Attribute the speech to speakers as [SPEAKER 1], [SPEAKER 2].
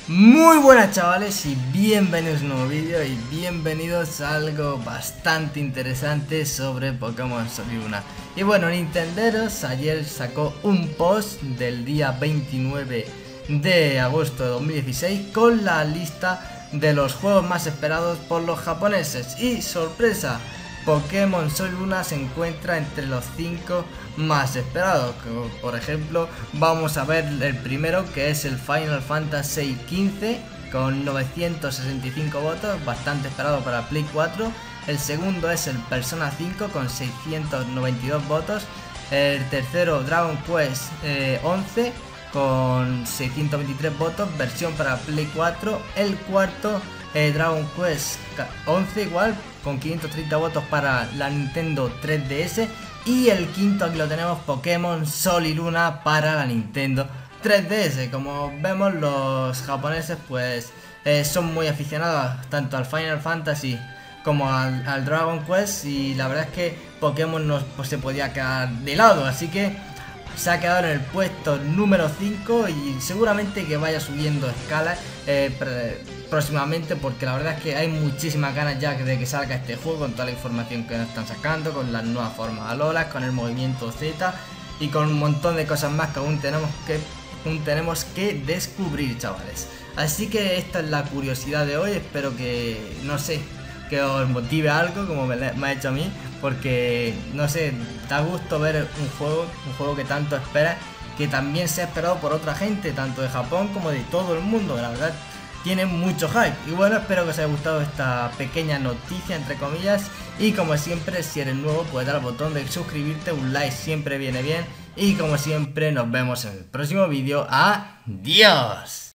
[SPEAKER 1] Muy buenas chavales y bienvenidos a un nuevo vídeo y bienvenidos a algo bastante interesante sobre Pokémon Sol y Luna. Y bueno, Nintenderos ayer sacó un post del día 29 de agosto de 2016 con la lista de los juegos más esperados por los japoneses. Y sorpresa, Pokémon Sol y Luna se encuentra entre los 5 más esperados. Como por ejemplo, vamos a ver el primero, que es el Final Fantasy XV con 965 votos, bastante esperado para Play 4. El segundo es el Persona 5 con 692 votos. El tercero, Dragon Quest 11 con 623 votos, versión para Play 4. El cuarto, Dragon Quest 11 igual, con 530 votos para la Nintendo 3DS. Y el quinto, aquí lo tenemos, Pokémon Sol y Luna para la Nintendo 3DS. Como vemos, los japoneses pues son muy aficionados tanto al Final Fantasy como al Dragon Quest, y la verdad es que Pokémon no pues, se podía quedar de lado, así que se ha quedado en el puesto número 5 y seguramente que vaya subiendo escala próximamente, porque la verdad es que hay muchísimas ganas ya de que salga este juego, con toda la información que nos están sacando, con las nuevas formas Alola, con el movimiento Z y con un montón de cosas más que aún tenemos que descubrir, chavales. Así que esta es la curiosidad de hoy. Espero que, no sé, que os motive algo como me ha hecho a mí, porque no sé, da gusto ver un juego que tanto esperas, que también se ha esperado por otra gente, tanto de Japón como de todo el mundo. La verdad, tiene mucho hype. Y bueno, espero que os haya gustado esta pequeña noticia, entre comillas. Y como siempre, si eres nuevo, puedes dar al botón de suscribirte, un like siempre viene bien. Y como siempre, nos vemos en el próximo vídeo. ¡Adiós!